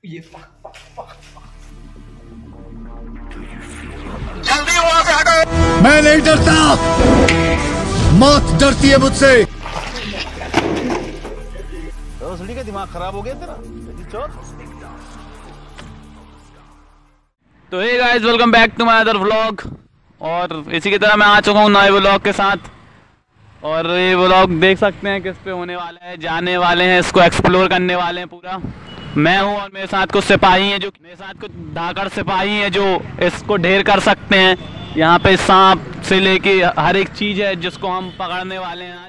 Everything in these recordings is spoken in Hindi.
ये फक जल्दी वहां से हटो। मैं नहीं डरता, मौत डरती है मुझसे। रोसड़ी का दिमाग खराब हो गया तेरा। तो hey guys, welcome back to my other vlog. और इसी की तरह मैं आ चुका हूँ नए व्लॉग के साथ। और ये व्लॉग देख सकते हैं किस पे होने वाला है। जाने वाले हैं, इसको एक्सप्लोर करने वाले हैं पूरा। मैं हूँ और मेरे साथ कुछ सिपाही हैं, जो मेरे साथ कुछ धाकड़ सिपाही हैं जो इसको ढेर कर सकते हैं। यहाँ पे सांप से लेके हर एक चीज़ है जिसको हम पकड़ने वाले हैं आज।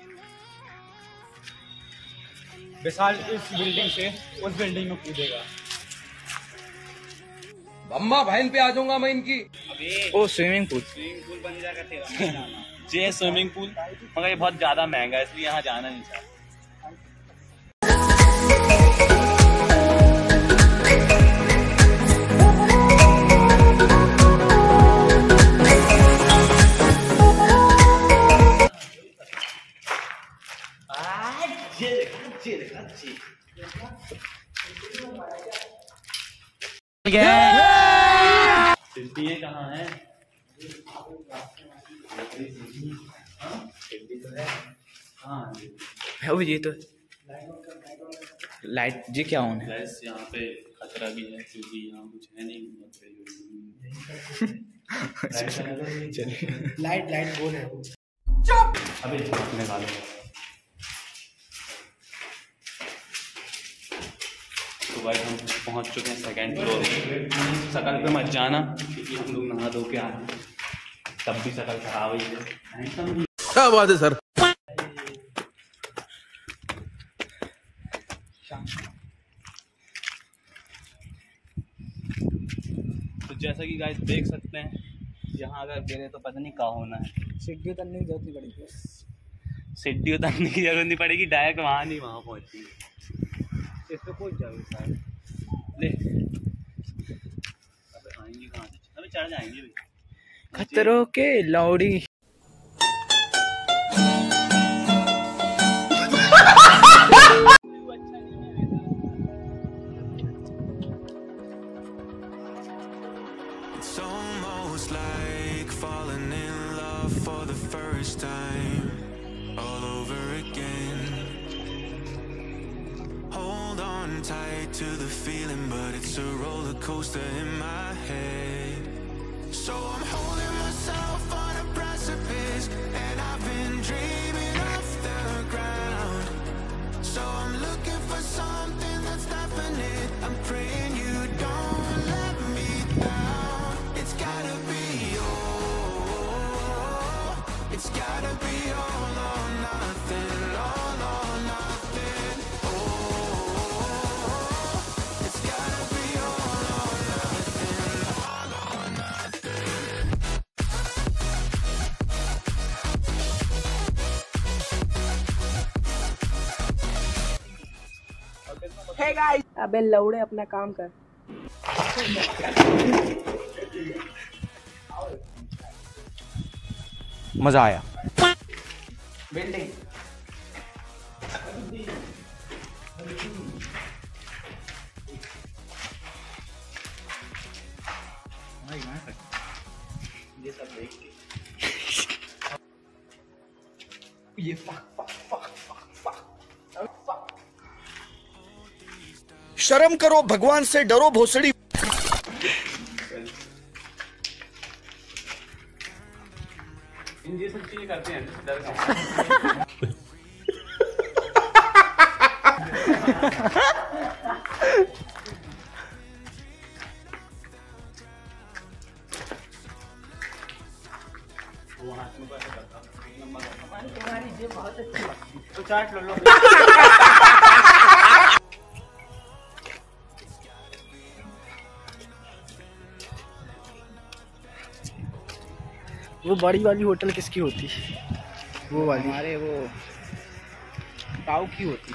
विशाल इस बिल्डिंग से उस बिल्डिंग में कूदेगा। अम्मा बहन पे आ जाऊंगा मैं इनकी। ओ स्विमिंग पूल बन जाएगा तेरा। जे स्विमिंग पूल, मगर ये बहुत ज़्यादा महंगा है, इसलिए यहाँ जाना नहीं चाहता। सिड्डी कहाँ है? वो ये तो लाइट जी क्या ऑन है? गैस यहाँ पे खतरा भी है क्योंकि यहाँ कुछ है नहीं। चलिए लाइट बोल है। अभी निकालो। तो भाई हम पहुँच चुके हैं सेकंड फ्लोर। शकल पे मत जाना क्योंकि हम लोग नहा धो के आए हैं, तब भी शकल खराब हुई है। क्या बात है सर। तो जैसा कि गाइस देख सकते हैं, यहाँ अगर गिरे तो पता नहीं क्या होना है। सीढ़ी उतरने की जरूरत नहीं पड़ेगी। सीढ़ी उतरने की जरूरत नहीं पड़ेगी, डायरेक्ट वहाँ नहीं वहाँ पहुँची। इस पे पहुँच जाओगे सारे। ले अबे आएंगे कहाँ से? अबे चढ़ जाएंगे भी। खतरों के लौड़ी। It's almost like falling in love for the first time, all over again. Hold on tight to the feeling, but it's a roller coaster in my head. So I'm holding myself on a precipice, and I've been dreaming off the ground. So I'm looking for something that's definite. I'm praying you don't let me down. It's gotta be it's gotta be all or nothing, all or nothing. It's gotta be all or nothing, all or nothing. Hey guys, अबे लौड़े अपना काम कर। मजा आया। बिल्डिंग ये सब देख के ये शर्म करो, भगवान से डरो भोसड़ी। ये सब चीजें करते हैं डर का। तुम्हारी जेब बहुत अच्छी लगती है, तो चाट लो। वो बड़ी वाली होटल किसकी होती? वो वाली हमारे वो ताऊ की होती।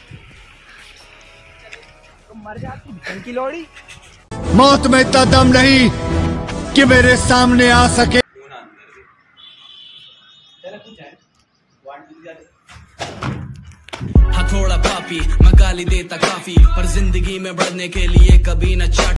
तो मर जाती भिखन की लौड़ी। मौत में इतना दम नहीं कि मेरे सामने आ सके। थोड़ा पापी, मैं गाली देता काफी, पर जिंदगी में बढ़ने के लिए कभी न चाट